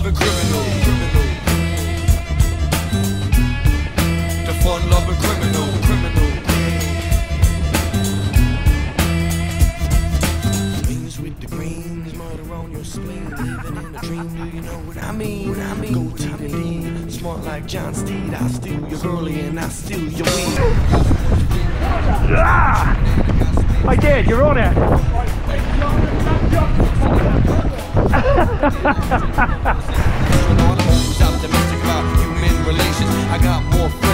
fun-loving criminal. The fun-loving criminal. Greens with the greens, murder on your spleen, living in a dream. Do you know what I mean? Go TD, smart like John Steed. I steal your girlie and I steal your weed. I did, you're on it. Optimistic about human relations. I got more